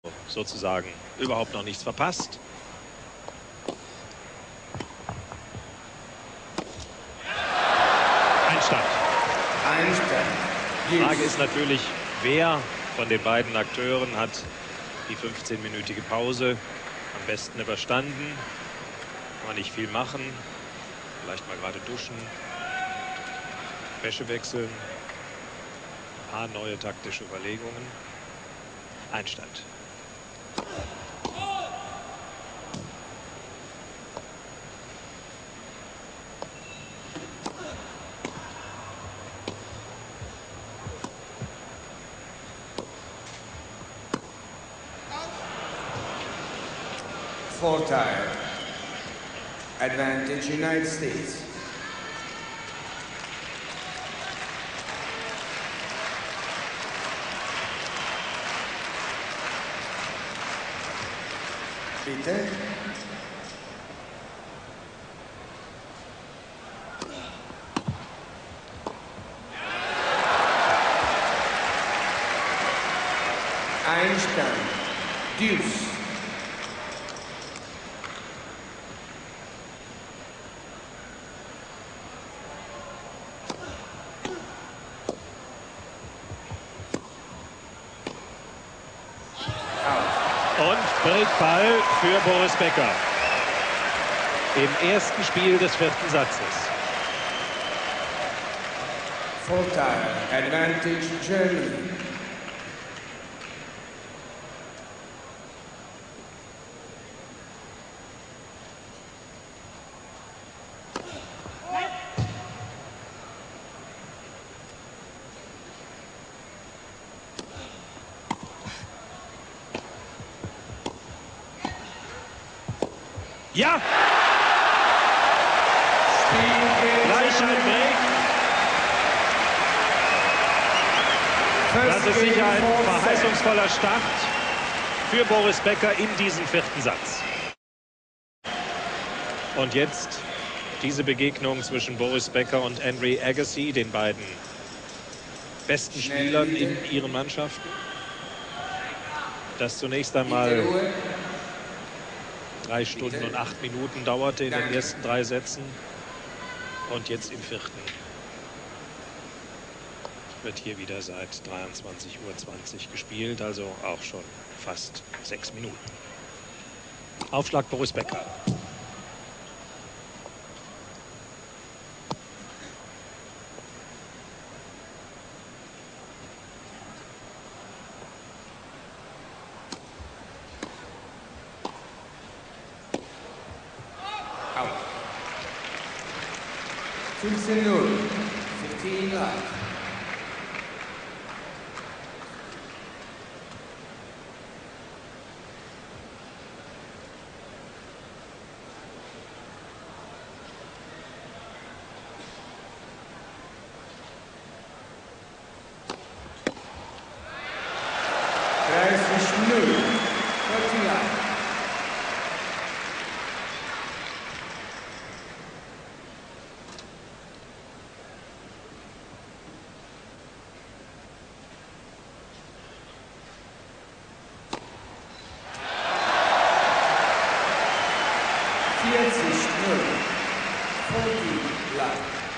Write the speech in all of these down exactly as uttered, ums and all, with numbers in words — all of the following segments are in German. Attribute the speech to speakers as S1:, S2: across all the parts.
S1: sozusagen überhaupt noch nichts verpasst. Einstand.
S2: Einstand.
S1: Die Frage ist natürlich, wer von den beiden Akteuren hat die fünfzehnminütige Pause am besten überstanden. Kann man nicht viel machen. Vielleicht mal gerade duschen, Wäsche wechseln, ein paar neue taktische Überlegungen. Einstand.
S2: Vorteil. Advantage United States. Bitte. Einstand. Deuce.
S1: Breakball für Boris Becker im ersten Spiel des vierten Satzes.
S2: Vorteil, Advantage Germany.
S1: Ja! Gleich ein Break. Das ist sicher ein verheißungsvoller Start für Boris Becker in diesem vierten Satz. Und jetzt diese Begegnung zwischen Boris Becker und Andre Agassi, den beiden besten Spielern in ihren Mannschaften. Das zunächst einmal drei Stunden und acht Minuten dauerte in den ersten drei Sätzen. Und jetzt im vierten wird hier wieder seit dreiundzwanzig Uhr zwanzig gespielt, also auch schon fast sechs Minuten. Aufschlag Boris Becker.
S2: fünfzehn null. fünfzehn live. dreißig null. vierzig live. vierzig null. vierzig live.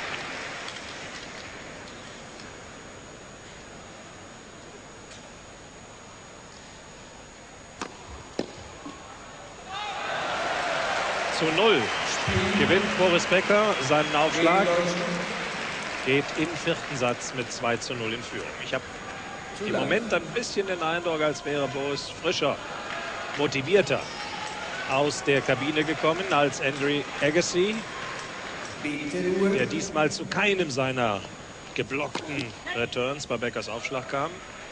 S1: Zu null gewinnt Boris Becker seinen Aufschlag, geht im vierten Satz mit zwei zu null in Führung. Ich habe im Moment ein bisschen den Eindruck, als wäre Boris frischer, motivierter aus der Kabine gekommen als Andre Agassi, der diesmal zu keinem seiner geblockten Returns bei Beckers Aufschlag kam.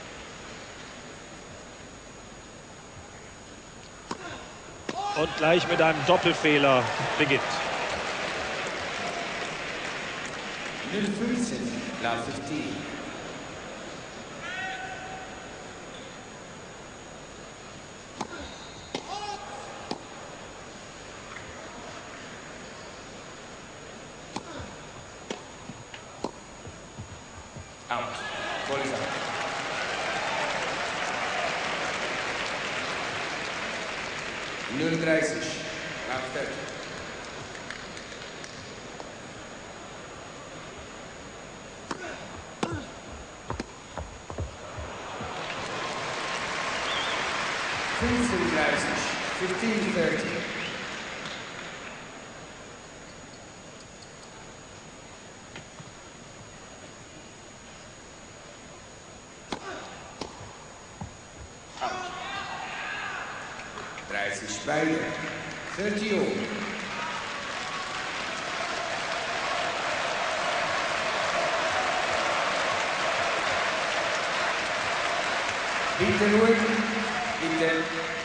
S1: Und gleich mit einem Doppelfehler beginnt.
S2: null fünfzehn. Love fünfzehn. Out. Voll ist out. null dreißig. Love thirty. fünfunddreißig. fifteen thirty. dreißig beide. thirty all. Bitte ruhig. Bitte.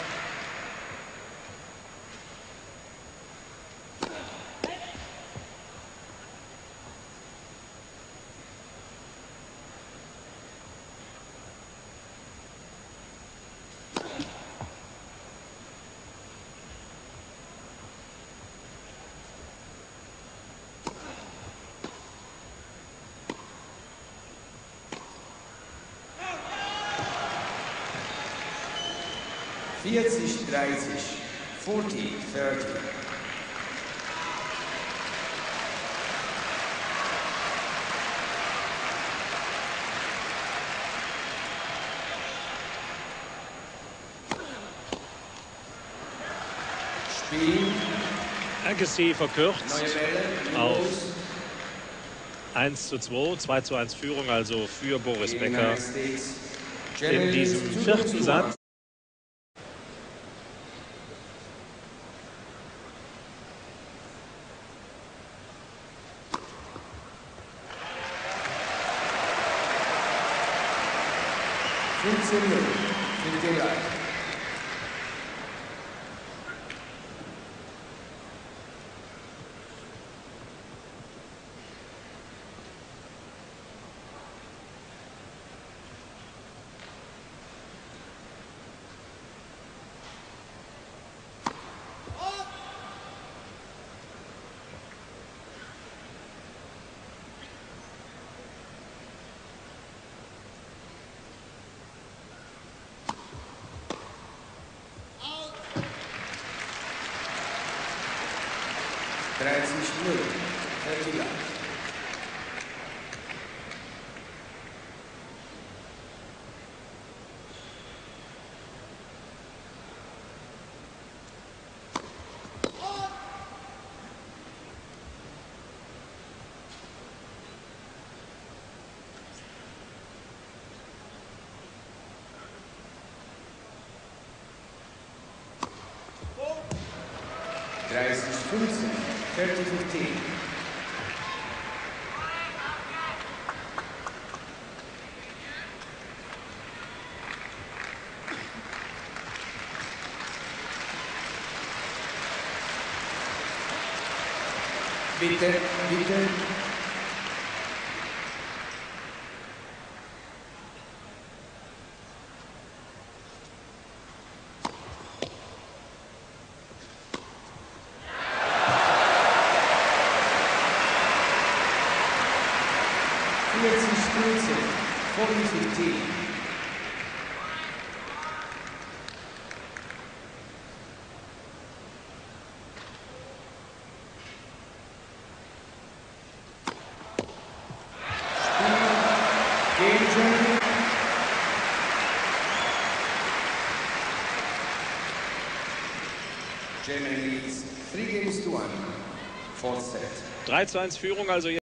S2: vierzig dreißig. forty thirty. Spiel.
S1: Agassi verkürzt
S2: Neue Bälle.
S1: auf eins zu zwei, zwei zu eins Führung also für Boris Becker in diesem vierten Satz.
S2: fünfzehn null. fünfzehn drei. dreißig null. thirty love. dreißig fünfzehn. thirty fifteen. Bitte, bitte. vierzig fünfzehn. forty fifteen. Game Germany. Germany leads three games to one. Fourth set.
S1: drei zu eins Führung also jetzt.